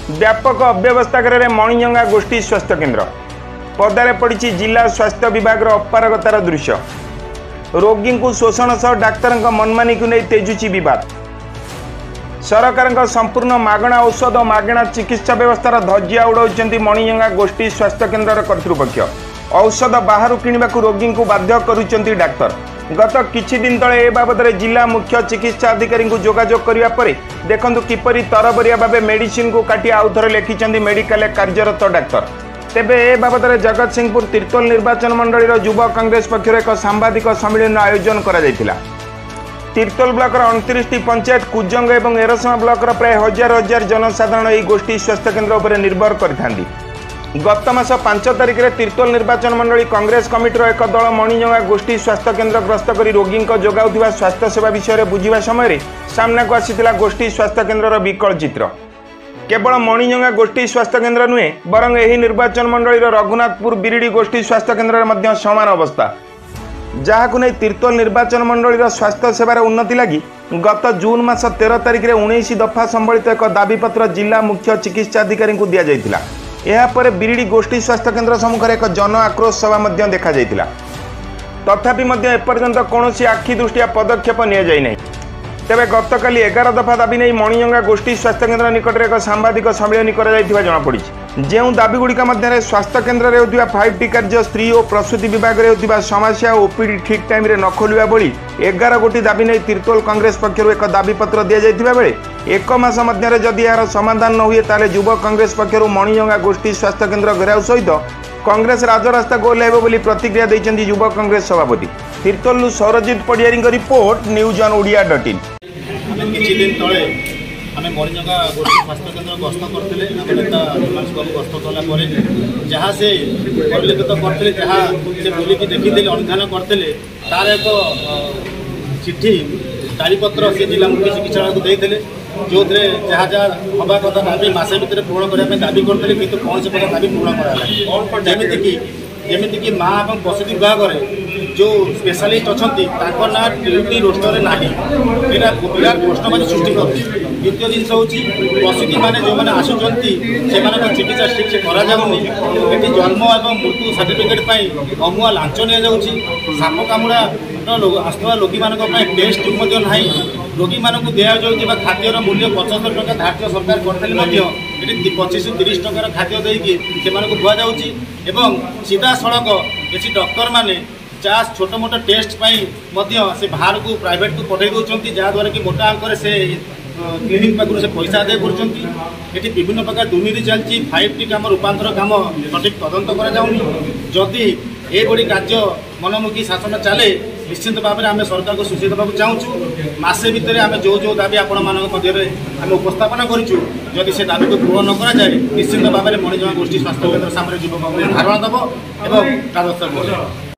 व्यापक अव्यवस्था मणिजंगा गोष्ठी स्वास्थ्य केन्द्र पदारे पड़ी जिला स्वास्थ्य विभाग अपारगतार दृश्य। रोगी को शोषण सह डाक्तर मनमानी को नहीं तेजुची विवाद। सरकार संपूर्ण मागणा औषध मागणा चिकित्सा व्यवस्थार धज्जिया उड़ाउछन्ति मणिजंगा गोष्ठी स्वास्थ्य केन्द्र कर्तृपक्ष। औषध बाहर किणवा रोगी को बाध्य करुछन्ति डाक्तर। गत किछि दिन तले ए बाबद जिला मुख्य चिकित्सा अधिकारी को जोगाजोग करिया परे देखंतु किपरि तरबरिया भाबे मेडिसिन को काटी आउथरे लेखिछन्ति मेडिकल कार्यरत डाक्तर। तेबे ए बाबद जगतसिंहपुर तीर्तोल निर्वाचन मंडलीर युवा कांग्रेस पक्षर एक सांबादिक सम्मेलन आयोजन करा जायतिला। तीर्तोल ब्लॉक 29 पंचायत कुजंग और एरसमा ब्लॉक प्राय हजार हजार जनसाधारण यह गोष्ठी स्वास्थ्य केन्द्र उपर निर्भर करथांती। गत मास 5 तारिख में तीर्तोल निर्वाचन मंडली कांग्रेस कमिटर एक दल मणिजंगा गोष्ठी स्वास्थ्य केन्द्र ग्रस्त कर रोगी जोगाउथिबा स्वास्थ्य सेवा विषय में बुझा समय सामना को आसीथिला गोष्ठी स्वास्थ्य केन्द्र विकल चित्र। केवल मणिजंगा गोष्ठी स्वास्थ्य केन्द्र नुहे बरं यही निर्वाचन मंडलीर रघुनाथपुर बिरिडी गोष्ठी स्वास्थ्य केन्द्र में समान अवस्था, जहां नहीं तीर्तोल निर्वाचन मंडलीर स्वास्थ्य सेवार उन्नति लगी गत जून मास 13 तारिख में 19 दफा संबलित एक दाबीपत्र जिला मुख्य चिकित्सा अधिकारी को दि जाइथिला। यापर बिरिडी गोष्ठी स्वास्थ्य केन्द्र सम्मुखें एक जन आक्रोश सभा देखा जाइथिला। तथापि एपर्यंत कौन आखि दृष्टिया पदक्षेप नि। तेबे गतकाली 11 दफा दाबी नहीं मणिजंगा गोष्ठी स्वास्थ्य केन्द्र निकट में एक सांबादिक सम्मेलन कर जमापड़ी। जो दाबीगुड़िक मध्य स्वास्थ्य केन्द्र में होता 5टी कार्य स्त्री और प्रसूति विभाग में होता समस्या ओपीडी ठीक टाइम रे न खोलिया भली 11 गोटी दाबी नहीं तीर्तोल कांग्रेस पक्षर एक दाबीपत्र दि जाइथिबा बेले एक मास मध्य जदि यार समाधान न हुए ताले युवा कांग्रेस पक्षर मणिजंगा गोष्ठी स्वास्थ्य केन्द्र घेराव सहित कांग्रेस राजरास्ता गोल हेब बोली प्रतिक्रिया दैछन्ति युवा कांग्रेस सभापति। Tirtol Sourajit Padiyari report newsonodia.in। किछि दिन तले आम मणिजंगा गोष्ठी स्वास्थ्य केन्द्र गस्त करते नेता हिमांशु बाबू गस्त कलापर जहाँ से परिलक्षित करते जहाँ से बुलिकी देखी अनुधान करते तार एक चिठी तारीपत्र से जिला मुख्य चिकित्सालय को देते जो जहाँ जहाँ हवा कथा दाबी मसे भितर पूर्ण करने दाबी करते कि कौन से प्रकार दाबी पूर्ण कराला जमीक माँ और प्रसूति विभाग में जो स्पेशलिस्ट अच्छा ना ड्यूटी रोस्टर ना विराट प्रश्न मान सृष्टि कर। द्वितीय जिनस हूँ प्रसूति मैंने जो मैंने आसुँच से चिकित्सा ठीक से कराऊनी ये जन्म और मृत्यु सर्टिफिकेट अमुआ लांच नि साप कामुड़ा आसुवा रोगी मान टेस्ट ना रोगी मान दिजाऊ खाद्यर मूल्य 75 टका धार्य सरकार करते 25-30 टकार खाद्य देकी से खुआ सीधा सड़क किसी डॉक्टर मैंने जहाँ छोट मोट टेस्ट से बाहर को प्राइवेट को पठे दौरान जहाँद्वारा कि मोटा अंक से क्लिनिक पाखु से पैसा आदाय कर विभिन्न प्रकार दुर्नीति चलती 5टी काम रूपांतर काम सठिक तदंत करदी एभली कार्य मनमुखी शासन चले निश्चित भाव में आम सरकार को सूचित देवाक चाहूँ। मसे भितर आम जो जो दाबी आपण आम उपस्थापन करूँ जदि से दाबी को पूर्ण न कराए निश्चित भाव में मणिजंगा गोष्ठी स्वास्थ्य केन्द्र सामने युवक धारणा देव और राजस्व